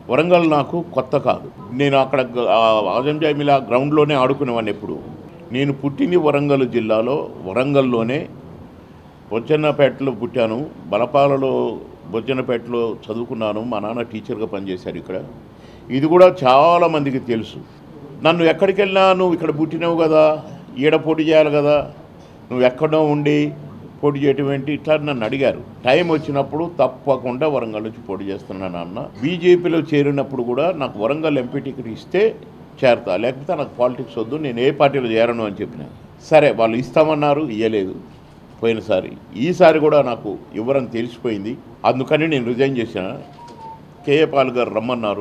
వరంగల్ నాకు కొత్త కాదు. నేను అక్కడ ఆజం జామిలా గ్రౌండ్లోనే ఆడుకునేవాడిని. ఎప్పుడు నేను పుట్టింది వరంగల్ జిల్లాలో, వరంగల్లోనే బొజ్జన్నపేటలో పుట్టాను. బలపాలలో బొజ్జన్నపేటలో చదువుకున్నాను. మా నాన్న టీచర్గా పనిచేశారు ఇక్కడ. ఇది కూడా చాలామందికి తెలుసు. నన్ను ఎక్కడికి వెళ్ళినా నువ్వు ఇక్కడ పుట్టినావు కదా, ఈడ పోటీ చేయాలి కదా, నువ్వు ఎక్కడో ఉండి పోటీ చేయటం ఏంటి ఇట్లా నన్ను అడిగారు. టైం వచ్చినప్పుడు తప్పకుండా వరంగల్ నుంచి పోటీ చేస్తున్నాను అన్న. బీజేపీలో చేరినప్పుడు కూడా నాకు వరంగల్ ఎంపీ టికెట్ ఇస్తే చేరతా, లేకపోతే నాకు పాలిటిక్స్ వద్దు, నేను ఏ పార్టీలో చేరను అని చెప్పిన. సరే వాళ్ళు ఇస్తామన్నారు, ఇవ్వలేదు పోయినసారి. ఈసారి కూడా నాకు ఇవ్వరని తెలిసిపోయింది. అందుకని నేను రిజైన్ చేసిన. కేఏ పాల్ గారు రమ్మన్నారు.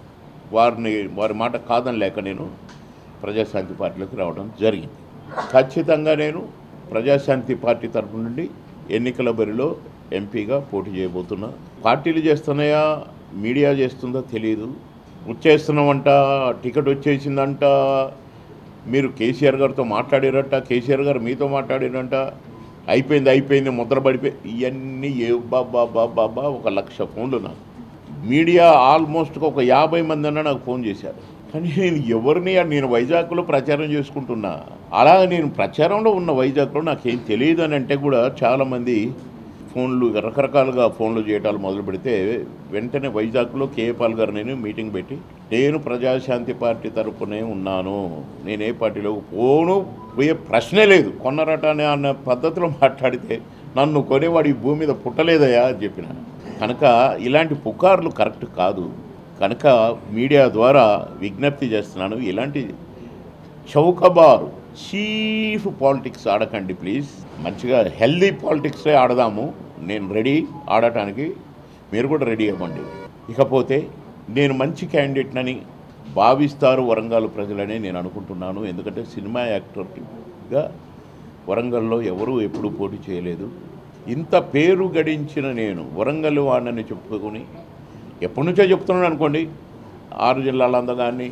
వారి మాట కాదని లేక నేను ప్రజాశాంతి పార్టీలోకి రావడం జరిగింది. ఖచ్చితంగా నేను ప్రజాశాంతి పార్టీ తరఫు నుండి ఎన్నికల బరిలో ఎంపీగా పోటీ చేయబోతున్నా. పార్టీలు చేస్తున్నాయా, మీడియా చేస్తుందో తెలియదు. వచ్చేస్తున్నామంట, టికెట్ వచ్చేసిందంట, మీరు కేసీఆర్ గారితో మాట్లాడారంట, కేసీఆర్ గారు మీతో మాట్లాడారంట, అయిపోయింది ముద్ర పడిపోయి, ఇవన్నీ బాబా 1,00,000 ఫోన్లు నాకు. మీడియా ఆల్మోస్ట్ ఒక 50 మంది అన్నా నాకు ఫోన్ చేశారు. కానీ నేను వైజాగ్లో ప్రచారం చేసుకుంటున్నా. అలా నేను ప్రచారంలో ఉన్న వైజాగ్లో నాకేం తెలియదు అని అంటే కూడా చాలామంది ఫోన్లు రకరకాలుగా ఫోన్లు చేయటాలు మొదలు పెడితే వెంటనే వైజాగ్లో కేఏ పాల్ గారు నేను మీటింగ్ పెట్టి, నేను ప్రజాశాంతి పార్టీ తరపునే ఉన్నాను, నేను ఏ పార్టీలో పోయే ప్రశ్నే లేదు, కొన్నరట అన్న పద్ధతిలో మాట్లాడితే నన్ను కొనేవాడు ఈ భూమి మీద పుట్టలేదయా అని చెప్పిన. కనుక ఇలాంటి పుకార్లు కరెక్ట్ కాదు. కనుక మీడియా ద్వారా విజ్ఞప్తి చేస్తున్నాను, ఇలాంటి చౌకబారు చీఫ్ పాలిటిక్స్ ఆడకండి ప్లీజ్. మంచిగా హెల్దీ పాలిటిక్సే ఆడదాము. నేను రెడీ ఆడటానికి, మీరు కూడా రెడీ అవ్వండి. ఇకపోతే నేను మంచి క్యాండిడేట్నని భావిస్తారు వరంగల్ ప్రజలని నేను అనుకుంటున్నాను. ఎందుకంటే సినిమా యాక్టర్గా వరంగల్లో ఎవరూ ఎప్పుడూ పోటీ చేయలేదు. ఇంత పేరు గడించిన నేను వరంగల్ వాడినని చెప్పుకొని ఎప్పటి నుంచో చెప్తున్నాను అనుకోండి. 6 జిల్లాలంద కానీ,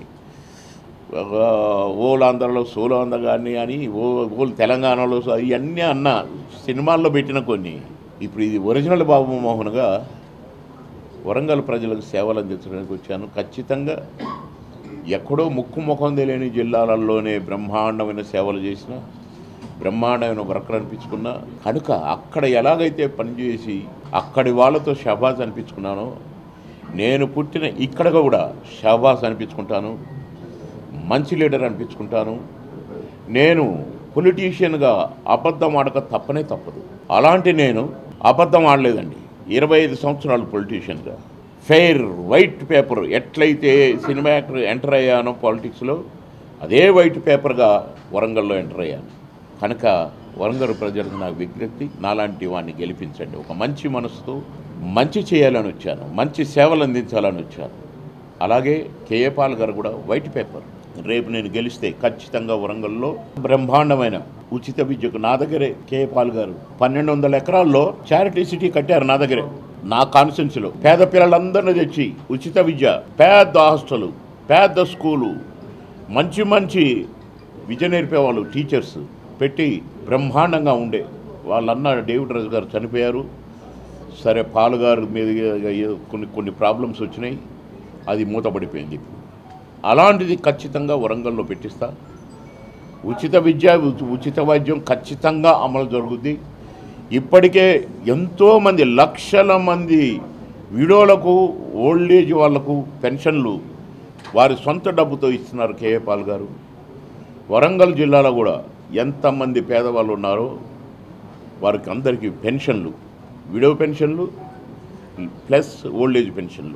ఓలాంధ్రలో సోలాంధ్ర కానీ అని, ఓల్ తెలంగాణలో ఇవన్నీ అన్న సినిమాల్లో పెట్టిన కొన్ని. ఇప్పుడు ఇది ఒరిజినల్ బాబు మోహన్గా వరంగల్ ప్రజలకు సేవలు అందించడానికి వచ్చాను. ఖచ్చితంగా ఎక్కడో ముఖం తెలియని జిల్లాలలోనే బ్రహ్మాండమైన సేవలు చేసిన, బ్రహ్మాండమైన వర్కర్ అనిపించుకున్నా. కనుక అక్కడ ఎలాగైతే పనిచేసి అక్కడి వాళ్ళతో షబాజ్ అనిపించుకున్నానో, నేను పుట్టిన ఇక్కడ కూడా షబాజ్ అనిపించుకుంటాను, మంచి లీడర్ అనిపించుకుంటాను. నేను పొలిటీషియన్గా అబద్ధం ఆడక తప్పదు. అలాంటి నేను అబద్ధం ఆడలేదండి. 25 సంవత్సరాలు పొలిటీషియన్గా ఫెయిర్ వైట్ పేపర్ ఎట్లయితే సినిమా యాక్టర్ ఎంటర్ అయ్యానో పాలిటిక్స్లో, అదే వైట్ పేపర్గా వరంగల్లో ఎంటర్ అయ్యాను. కనుక వరంగల్ ప్రజలకు నాకు విజ్ఞప్తి, నాలాంటి వాడిని గెలిపించండి. ఒక మంచి మనసుతో మంచి చేయాలని వచ్చాను, మంచి సేవలు అందించాలని వచ్చాను. అలాగే కేఏ పాల్ గారు కూడా వైట్ పేపర్. రేపు నేను గెలిస్తే ఖచ్చితంగా వరంగల్లో బ్రహ్మాండమైన ఉచిత విద్యకు నా దగ్గరే కేఏ పాల్ గారు 1200 ఎకరాల్లో చారిటీ సిటీ కట్టారు నా దగ్గరే. నా కాన్స్టిట్యున్సీలో పేద పిల్లలందరినీ తెచ్చి ఉచిత విద్య, పెద్ద హాస్టలు, పెద్ద స్కూలు, మంచి విద్య నేర్పేవాళ్ళు టీచర్స్ పెట్టి బ్రహ్మాండంగా ఉండే వాళ్ళన్న డేవిడ్ రాజు గారు చనిపోయారు. సరే పాల్ గారు మీద కొన్ని ప్రాబ్లమ్స్ వచ్చినాయి, అది మూతపడిపోయింది. అలాంటిది ఖచ్చితంగా వరంగల్లో పెట్టిస్తా. ఉచిత విద్య, ఉచిత వైద్యం ఖచ్చితంగా అమలు జరుగుద్ది. ఇప్పటికే ఎంతోమంది లక్షల మంది విడోలకు, ఓల్డేజ్ వాళ్లకు పెన్షన్లు వారి సొంత డబ్బుతో ఇస్తున్నారు కేఏ పాల్ గారు. వరంగల్ జిల్లాలో కూడా ఎంతమంది పేదవాళ్ళు ఉన్నారో వారికి అందరికీ పెన్షన్లు, విడో పెన్షన్లు ప్లస్ ఓల్డేజ్ పెన్షన్లు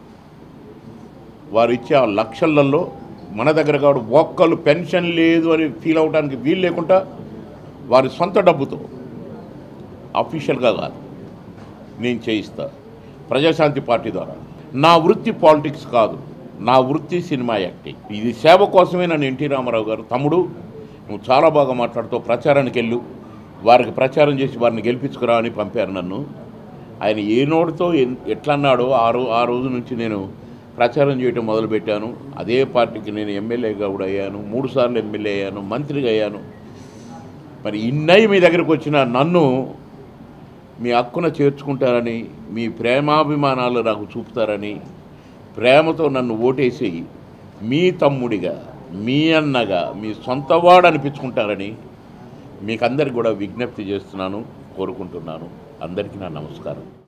వారు ఇచ్చే ఆ లక్షలలో మన దగ్గర కాదు, ఒక్కళ్ళు పెన్షన్ లేదు అని ఫీల్ అవడానికి వీలు లేకుండా వారి సొంత డబ్బుతో అఫీషియల్గా కాదు నేను చేయిస్తా ప్రజాశాంతి పార్టీ ద్వారా. నా వృత్తి పాలిటిక్స్ కాదు, నా వృత్తి సినిమా యాక్టింగ్. ఇది సేవ కోసమే నన్ను ఎన్టీ రామారావు గారు, తమ్ముడు నువ్వు చాలా బాగా మాట్లాడుతూ ప్రచారానికి వెళ్ళు, వారికి ప్రచారం చేసి వారిని గెలిపించుకురా అని పంపారు నన్ను. ఆయన ఏ నోటితో ఎట్లా అన్నాడో ఆ రోజు నుంచి నేను ప్రచారం చేయడం మొదలుపెట్టాను. అదే పార్టీకి నేను ఎమ్మెల్యేగా కూడా అయ్యాను, 3 సార్లు ఎమ్మెల్యే అయ్యాను, మంత్రిగా అయ్యాను. మరి ఇన్నయి మీ దగ్గరకు వచ్చిన నన్ను మీ హక్కున చేర్చుకుంటారని, మీ ప్రేమాభిమానాలు నాకు చూపుతారని ప్రేమతో నన్ను ఓటేసి మీ తమ్ముడిగా, మీ అన్నగా, మీ సొంతవాడు అనిపించుకుంటారని మీకు అందరికి కూడా విజ్ఞప్తి చేస్తున్నాను, కోరుకుంటున్నాను. అందరికీ నా నమస్కారం.